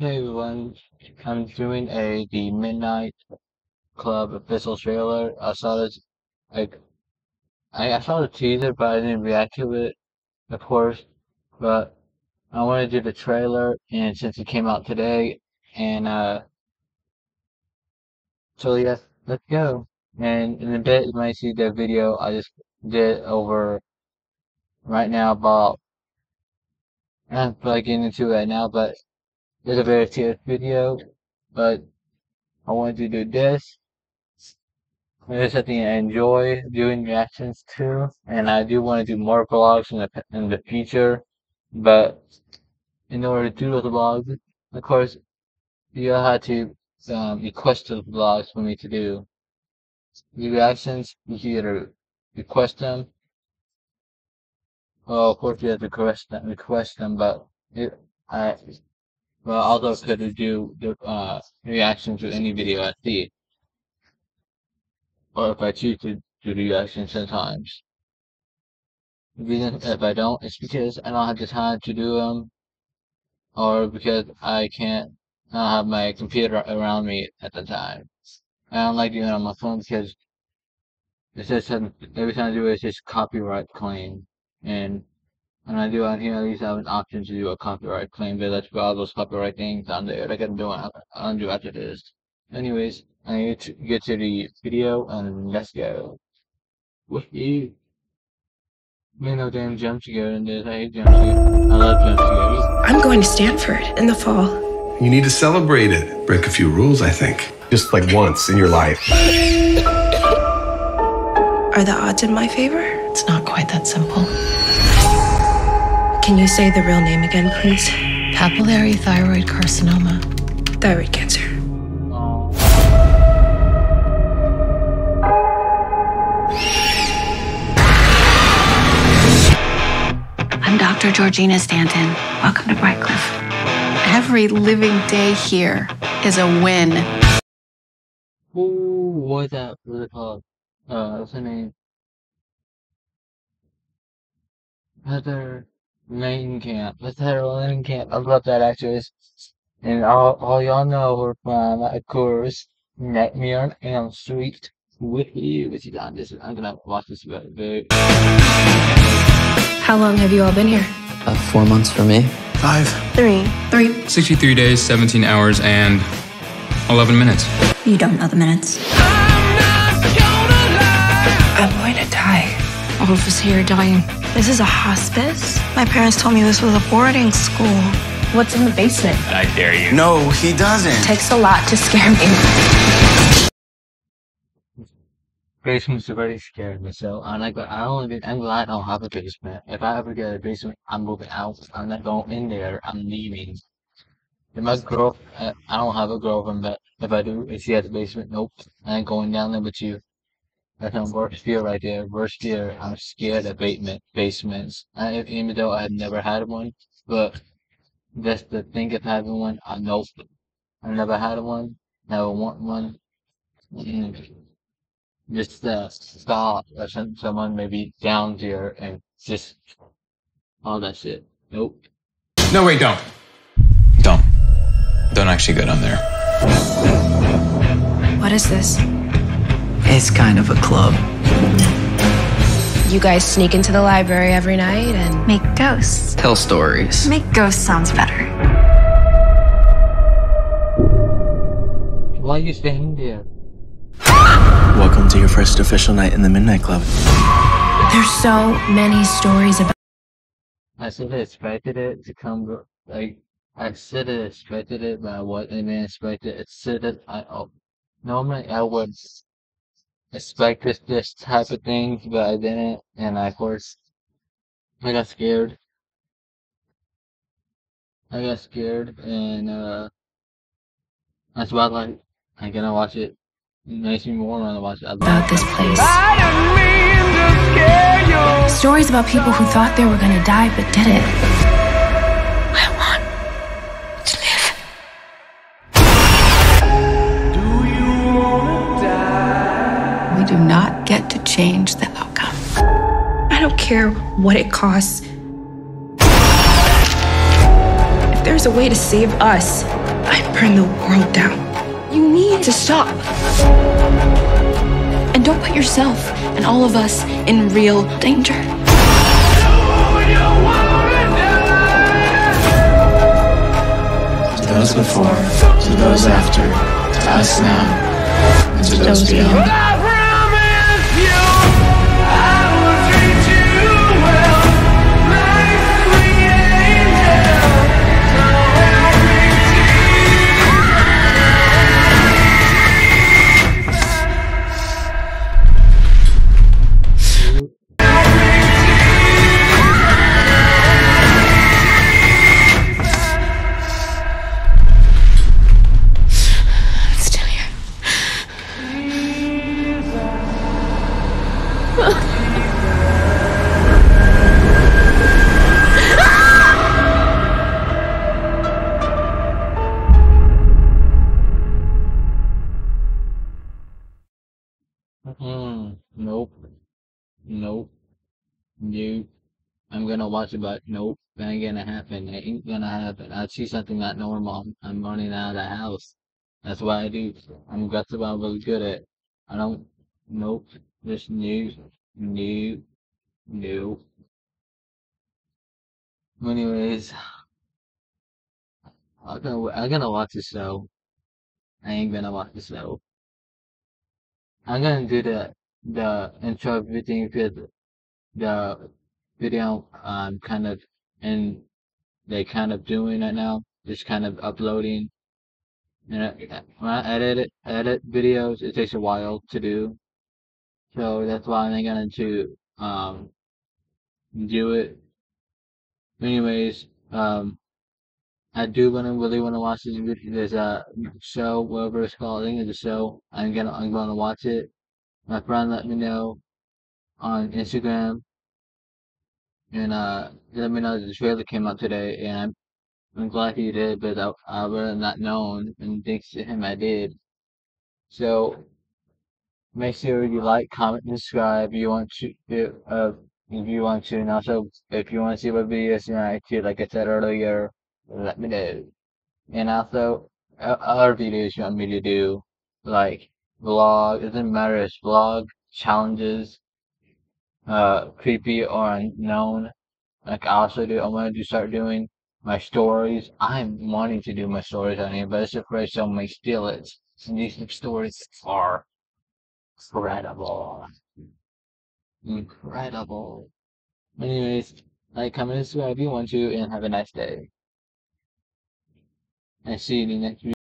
Hey everyone, I'm doing the Midnight Club official trailer. I saw this, like, I saw the teaser, but I didn't react to it, of course. But I want to do the trailer, and since it came out today, and so yeah, let's go. And in a bit, you might see the video I just did over right now about. I don't feel like getting into it right now, but it's a very serious video. But I wanted to do this. It's something I enjoy doing reactions to, and I do want to do more vlogs in the future. But in order to do those vlogs, of course, you have to request those vlogs for me to do. The reactions, you can either request them, well, of course, you have to request them, but I well, also could do the reaction to any video I see, or if I choose to do the reaction sometimes. The reason if I don't, it's because I don't have the time to do them, or because I can't not have my computer around me at the time. I don't like doing it on my phone because it says every time I do it, it's just copyright claim. And when I do it on here, at least I have an option to do a copyright claim, but let's put all those copyright things on there. Like I'm doing, I'll do after this. Anyways, I need to get to the video and let's go. Woohoo! Man, no damn jump scare in this. I hate jump scares. I love jump scares. I'm going to Stanford in the fall. You need to celebrate it. Break a few rules, I think. Just like once in your life. Are the odds in my favor? It's not quite that simple. Can you say the real name again, please? Papillary thyroid carcinoma. Thyroid cancer. Oh. I'm Dr. Georgina Stanton. Welcome to Brightcliff. Every living day here is a win. Ooh, what's that? What's it called? What's her name? Heather Langenkamp. That's Heather Langenkamp. I love that actress. And all y'all know her from, of course, Nightmare on Elm Street. Woohoo! What's he done? I'm gonna watch this video. How long have you all been here? 4 months for me. 5. 3. 63 days, 17 hours, and 11 minutes. You don't know the minutes. I'm going to die. All of us here are dying. This is a hospice? My parents told me this was a boarding school. What's in the basement? I dare you. No, he doesn't. It takes a lot to scare me. Basements are very scary, so I'm glad I don't have a basement. If I ever get a basement, I'm moving out. I'm not going in there. I'm leaving. If my girl, I don't have a girlfriend, but if I do, and she has a basement, nope, I ain't going down there with you. That's my worst fear right there. Worst fear. I'm scared of basements. Even though I've never had one, but just the think of having one, I know I never had one, never want one. Just the thought of someone maybe down there and just all that shit. Nope. No, wait, don't. Don't. Don't actually go down there. What is this? It's kind of a club. You guys sneak into the library every night and Make ghosts. Tell stories. Make ghosts sounds better. Why are you staying there? Welcome to your first official night in the Midnight Club. there's so many stories about. I should have expected it to come like I should have expected it, but I wasn't expected. It should have. Normally I would expect this type of thing, but I didn't, and of course I got scared. And that's why I'm gonna watch it. It makes me more want to watch it. About this place. Stories about people who thought they were gonna die but didn't. I want to live. We do not get to change the outcome. I don't care what it costs. If there's a way to save us, I burn the world down. You need to stop. And don't put yourself and all of us in real danger. To those before, to those after, to us now, and to those beyond. It's still here. Nope. Nope. Nope. I'm gonna watch it, but nope. That ain't gonna happen. It ain't gonna happen. I see something not normal. I'm running out of the house. That's what I do. That's what I'm really good at. I don't. Nope. Just new. New. New. Anyways, I'm gonna watch the show. I ain't gonna watch the show. I'm gonna do the intro thing because the video kind of and they kind of doing it now, just kind of uploading. And when I edit videos, it takes a while to do. So that's why I'm gonna to do it. Anyways, I do really wanna watch this video. There's a show, whatever it's called. I think it's a show. I'm gonna watch it. My friend let me know on Instagram and let me know that the trailer came out today, and I'm glad he did, but I would have not known, and thanks to him I did. So make sure you like, comment, and subscribe if you want to. If you want to, and also if you want to see what videos you like to, like I said earlier, let me know. And also other videos you want me to do, like vlog. It doesn't matter if it's vlog, challenges, creepy or unknown. Like I also do, I want to start doing my stories. I'm wanting to do my stories on here, but it's afraid someone may steal it. And these stories are incredible. Incredible. Anyways, like, comment, and subscribe if you want to, and have a nice day. And see you in the next video.